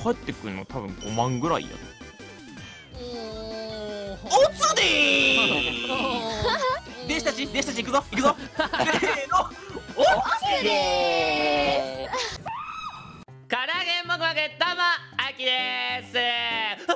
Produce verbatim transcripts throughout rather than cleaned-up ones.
帰ってくるの多分ごまんぐらいやで。 おおつでー弟子たち弟子たち行くぞ行くぞせーのおつでーから揚げもこ揚げどうもあきでーす。虫が気持ち悪い。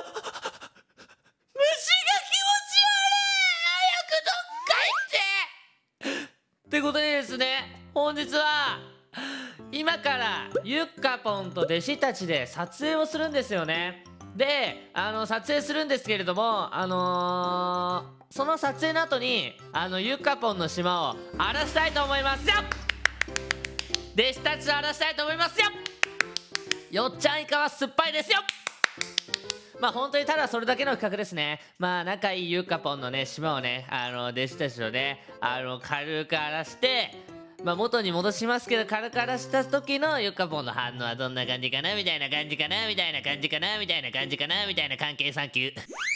早くどっか行ってってことでですね、本日は今からゆっかぽんと弟子たちで撮影をするんですよね。で、あの撮影するんですけれども、あのー、その撮影の後にあのゆっかぽんの島を荒らしたいと思いますよ。弟子たちと荒らしたいと思いますよ。よっちゃんイカは酸っぱいですよ。まあ本当にただそれだけの企画ですね。まあ仲いいゆっかぽんのね島をね、あの弟子たちとね、あの軽く荒らして、まあ元に戻しますけど、軽く荒らした時のゆっかぽんの反応はどんな感じかなみたいな感じかなみたいな感じかなみたいな感じかなみたいな関係サンキュー。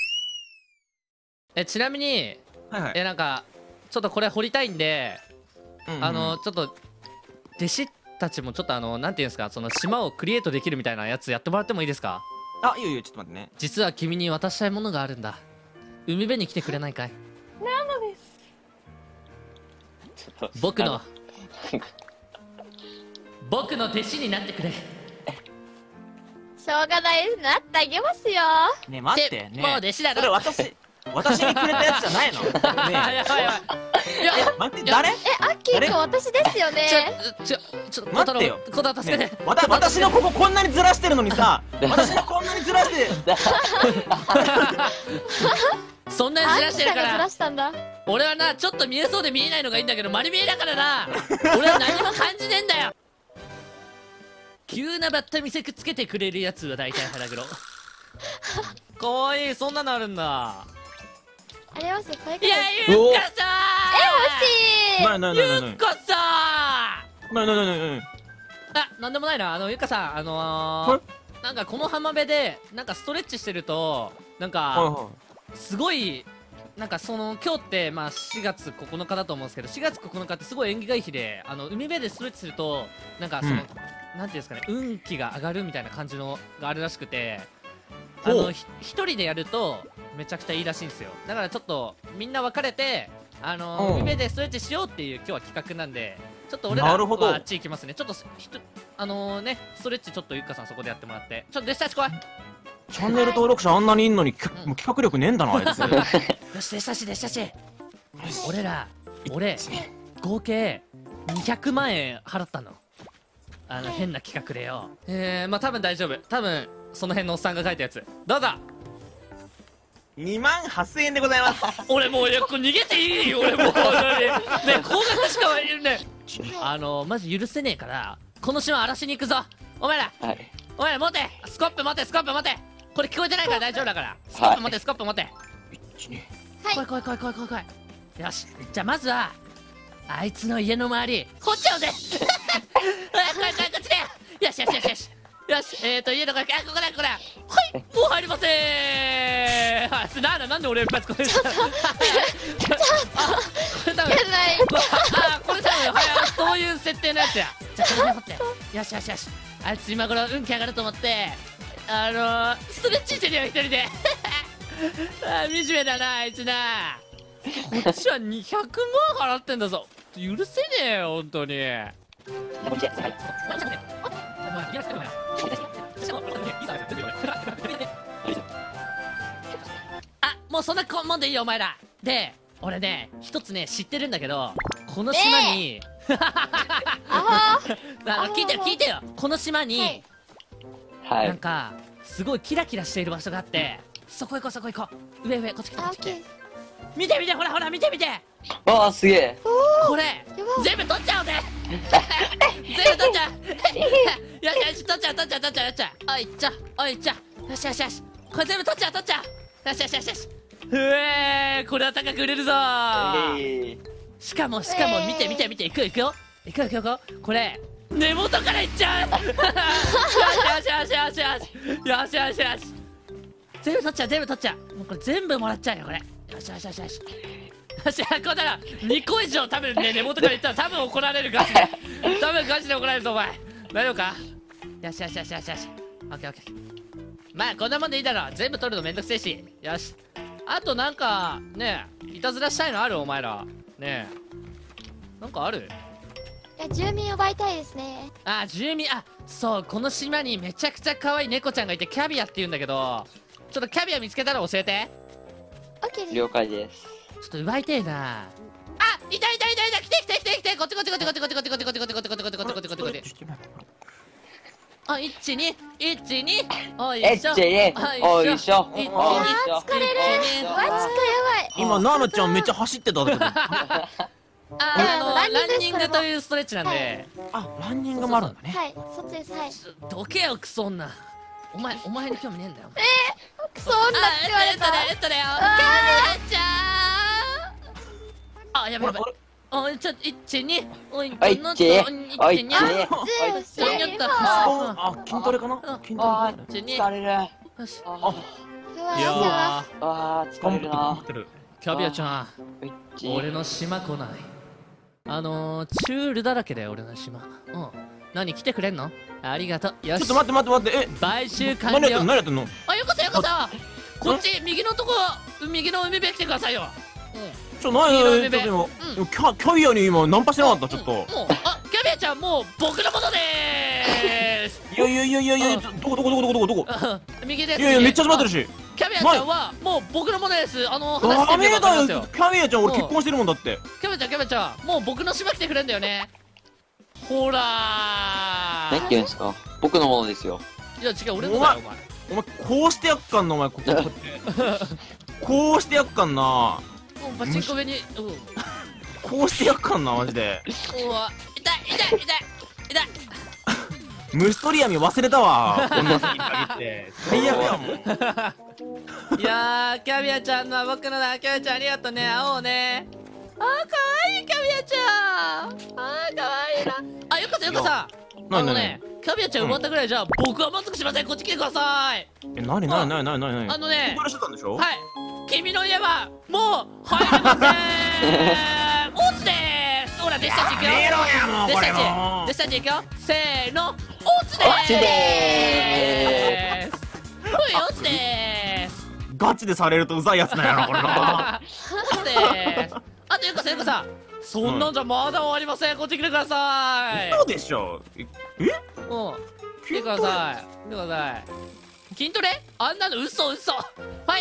えちなみに、 はいはい、 えなんかちょっとこれ掘りたいんで、 うんうん、 あのちょっと弟子たちもちょっとあのなんていうんですか、その島をクリエイトできるみたいなやつやってもらってもいいですか？ あ、いいよいいよ、ちょっと待ってね。 実は君に渡したいものがあるんだ。海辺に来てくれないかい？ なのです。 僕の僕の弟子になってくれ。 しょうがないです。なってあげますよ。 ねえ待ってねえ、 もう弟子だろ。 それ私私にくれたやつじゃないのねえやばいやばい。いや待って誰？ え、アッキーくん私ですよね。 ちょちょちょっと待ってよ。 コタロ助けて。 わた私のこここんなにずらしてるのにさ、私のこんなにずらしてそんなにずらしてるかアッキーさんがずらら。 したんだ。 俺はなちょっと見えそうで見えないのがいいんだけど、丸見えだからな。俺は何も感じねえんだよ。急なバッタ見せくっつけてくれるやつは大体腹黒。かわいい、そんなのあるんだ。 ありますよ、これかいら。 やゆっかさえ、欲しい。 なになになになにーゆっかさなになになになにーあ、なんでもないな。あのゆっかさん、あのー、なんかこの浜辺でなんかストレッチしてるとなんかはいはすごいなんかその今日ってまあしがつここのかだと思うんですけど、しがつここのかってすごい縁起がいい日で、あの海辺でストレッチするとなんかその、 うんなんていうんですかね、運気が上がるみたいな感じのがあるらしくて、あほうのひ一人でやるとめちゃくちゃいいらしいんですよ。だからちょっとみんな分かれて、あのうん海辺でストレッチしようっていう今日は企画なんで、ちょっと俺らなるほどはあっち行きますね。ちょっとひとあのねストレッチちょっとゆっかさんそこでやってもらって、ちょっと弟子たち来い。 チャンネル登録者あんなにいんのに、きょうんもう企画力ねえんだなあいつ。 よし弟子たち弟子たち、俺ら俺合計にひゃくまんえん払ったの。あの変な企画でよ。えー、まあ多分大丈夫。多分その辺のおっさんが書いたやつ。どうぞ。 にまんはっせんえんでございます。 俺もういやこれ逃げていいよ。俺もう本当にね高額しかはいるね。あのマジ許せねえからこの島荒らしに行くぞ。お前ら、 はい。 お前ら持て、スコップ持て、スコップ持て。これ聞こえてないから大丈夫だから。スコップ持て、スコップ持て。 はい来い来い来い来い来い来い。よし、じゃあまずはあいつの家の周り掘っちゃおうぜ。来い来い来いこっちだよ。よしよしよしよしよし。えーと家の中、あここだここだ。はいもう入りませー。はい、なんだなんで俺一発これした。あこれ多分やだい。 あこれ多分はいそういう設定のやつや。じゃあこれで掘って。よしよしよし。あいつ今頃運気上がると思ってあのー、ストレッチしてるよ一人で。あー惨めだなあいつな。こっちはにひゃくまん払ってんだぞ。許せねえよ本当に。 こっち。はい。 あもうそんなもんでいいよお前ら。で俺ね一つね知ってるんだけど、この島に、 ああ聞いてよ聞いてよ。この島に、 はいはい。 なんかすごいキラキラしている場所があって、そこ行こうそこ行こう。上上こっち来てあ、 こっち来てオッケー。 見て見てほらほら見て見て。 わあ、すげえ。 これやば全部取っちゃおうぜ。全部取っちゃう。よしよし取っちゃう取っちゃう取っちゃう取っちゃう。おいっちゃおいっちゃよしよしよし。これ全部取っちゃう取っちゃう。よしよしよしよし。うえーこれは高く売れるぞー。 えしかもしかも見て見て見ていくよいくよいくよいくよいくよ。これ根元からいっちゃう。よしよしよしよしよしよしよしよし。全部取っちゃう全部取っちゃう。もうこれ全部もらっちゃうよこれ。よしよしよしよしよし。こうだらにこ以上多分ね根元からいったら多分怒られるガチで。多分ガチで怒られるぞお前。大丈夫か。よしよしよしよしよし。 オッケーオッケー。まあこんなもんでいいだろ。全部取るのめんどくせえし。よし。あとなんかねえ、いたずらしたいのある？お前らねえ、なんかある？ いや、住民奪いたいですね。 あ、住民、あ、そう、この島にめちゃくちゃ可愛い猫ちゃんがいて、キャビアって言うんだけど、ちょっとキャビア見つけたら教えて。 オッケーです。 了解です。 ちょっと奪いてえな。あ、いたいたいたいた、来て来て来て来て、こっちこっちこっちこっちこっちこっちこっちこっちこっちこっちこっちこっちこっちこっちこっちこっちこっち。あ、一二一二、おいえっしょ、 ちえおいしょ。 一二おいしょ。 疲れる。マジかやばい。 今ナナちゃんめっちゃ走ってたんだけど。 あ、あのランニングというストレッチなんで。 あ、ランニングもあるんだね。 はい、そっちです。はい。 どけよクソ女。お前お前に興味ねえんだよ。 クソ女って言われた。 えっとね、キャビアちゃん。あ、やべやべ。おい、ちょっと一二、おい、 おいのちとおいち一二、 おいちちょっと、 あ、筋トレかな？筋トレあかな？ 一二、 疲れる。 よし。 うわいややー、 あー疲れるな。 キャビアちゃん、 おいち俺の島来ない。あのー、チュールだらけだよ俺の島。うん。何来てくれんの？ありがとう。よし。 ちょっと待って待って待って、え、 買収完了。 何やってんの？何やってんの？ あ、よこそよこそ。こっち右のとこ、右の海辺来てくださいよ。 ちょ、何黄色いやってんの？ うんキャキャビアに今ナンパしてなかった？ちょっと。 もう、あ、キャビアちゃんもう僕のものでーす。 いやいやいやいやいや、ちょどこどこどこどこどこどこ？ 右です。 いやいやめっちゃ集まってるし。 キャビアちゃんはもう僕のものです。あの話しダてみれメだよ、 ばわかりますよ。 キャビアちゃん俺結婚してるもんだって。 キャビアちゃんキャビアちゃんもう僕の島来てくれんだよね。ほら何言ってんですか。僕のものですよ。 ー。いや違う俺のだよお前。 お前こうしてやっかんなお前こここうやってこうしてやっかんな。 もうパチンコ上に、うん。 こうしてやっかんなマジで。 うわ、痛い痛い痛い痛い。 虫取り網忘れたわ。こんな時に限って最悪やもん。 いやー、キャビアちゃんのは僕のだ。キャビアちゃんありがとうね。会おうね。あー、かわいいキャビアちゃん。あー、かわいいな。あ、よかったよかった。あなになにのね、キャビアちゃん奪ったぐらいじゃ、僕は満足しません。こっち来てください。 え、なになになになになになにあのね筋トレしてたんでしょ？ はい。君の家はもう入れません。オツでーす。ほら、弟子たち行くよ。 やめろやもうこれもう弟子たち行くよ。せーの、オツでオツーです。ほい、オツでーす。 ガチでされるとうざいやつなんやろこれな。 オツでーす。あと、ゆかさん、ゆかさん。そんなんじゃまだ終わりません。こっち来てください。 そうでしょ。ええうん。来てください。来てください。筋トレ？あんなの嘘嘘。はい。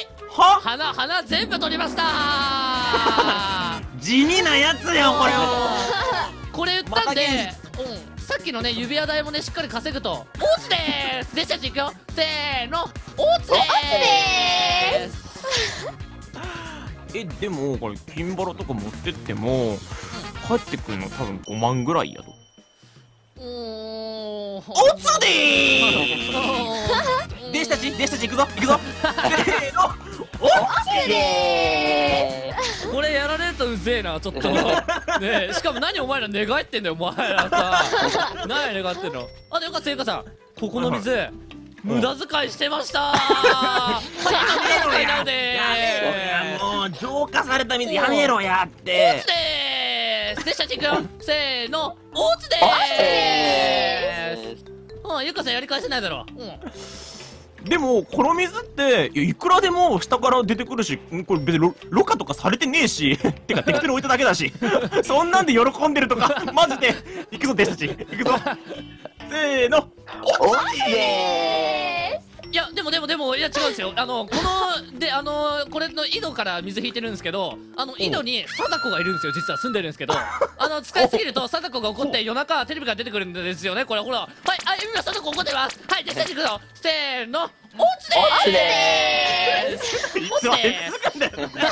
は花花全部取りましたー。 地味なやつやんこれは。 これ売ったんで、うん、さっきのね指輪代もねしっかり稼ぐと。オツでーす。弟子たちいくよ。せーの、オツでーす。 え、でもこれ金バラとか持ってっても帰ってくるの多分ごまんぐらいやと。 うーん。 オツでーす。弟子たち弟子たち行くぞ行くぞ。せーの、オツでこれやられるとうぜえなちょっと。ねえ、しかも何お前ら寝返ってんだよお前らさ。何願ってんの。あ、でよかったよかった。ここの水無駄遣いしてましたー。はい、無駄遣いなのでやめろやーす。 もう浄化された水やめろやってオツ。でーす。弟子たちいくよ。せーの、オツでオーす。 ツでうん、ゆかさんやり返せないだろ。うん。 でもこの水っていやいくらでも下から出てくるし、んこれ別にろろ過とかされてねえし。てか適当に置いただけだし。そんなんで喜んでるとかマジで。行くぞ弟子たち行くぞ。せーの、 オツでいや、でもでもでも、いや違うんですよ。あの、この、で、あの、これの井戸から水引いてるんですけど、あの、井戸に貞子がいるんですよ、実は住んでるんですけど、あの、使いすぎると貞子が怒って夜中テレビから出てくるんですよね、これ、ほら。はい、あ、今貞子怒ってます。はい、弟子たち行くぞ。せーの、オツでオツでーす。 いつまで続くんだよ。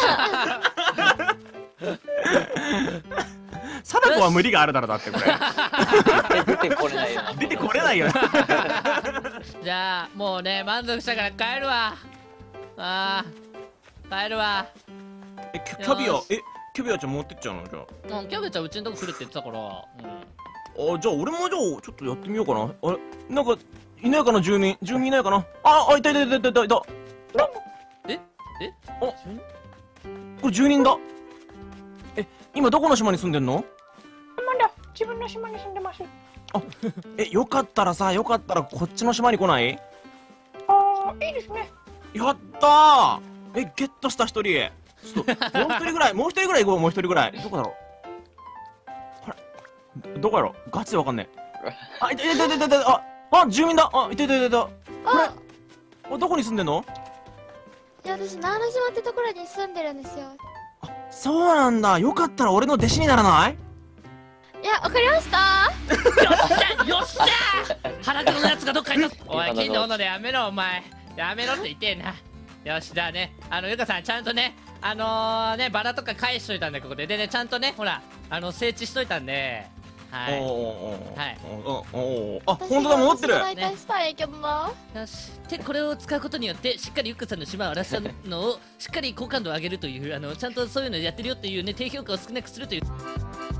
貞子は無理があるだろだってこれ。 出てこれないよな。 出てこれないよ。 じゃあ、もうね、満足したから帰るわ。あー、帰るわ。 え、キャキャビアよしえキャビアちゃん持ってっちゃうのじゃうん、キャベツはうちのとこ来るって言ってたから、うん。 あ。あ、じゃあ俺もじゃあちょっとやってみようかな。あれなんかいないかな住民住民いないかな。ああいたいたいたいたいたいた。 ええあこれ住人だ。え今どこの島に住んでんの？ 自分の島に住んでます。 えよかったらさよかったらこっちの島に来ない？ いいですね。 やったー。え、ゲットした一人。ちょっと、もう一人ぐらい、もう一人ぐらい行こう、もう一人ぐらい。どこだろう。あれ、どどこやろ。ガチでわかんねえ。あ、いたいたいたいたいた。あ、あ、住民だ。あ、いたいたいたいた。 あ、 あ、どこに住んでんの？ いや、私、長野島ってところに住んでるんですよ。 そうなんだ。よかったら俺の弟子にならない？ いや、わかりました。 よっしゃよっしゃ腹黒のやつがどっかにいた。おい、金の斧でやめろ、お前。やめろって言ってえな。よし、じゃあね、あの、ゆかさん、ちゃんとね、あのー、ね、バラとか返しといたんで、ここで。でね、ちゃんとね、ほら、あの、整地しといたんで、はい。 おーおーおーはいおーおーおーあ、ほんとだ、戻ってる。 大体したいけどな。 よし。で、これを使うことによって、しっかりゆかさんの島を荒らしたのを、しっかり好感度を上げるという、あの、ちゃんとそういうのやってるよっていうね、低評価を少なくするという。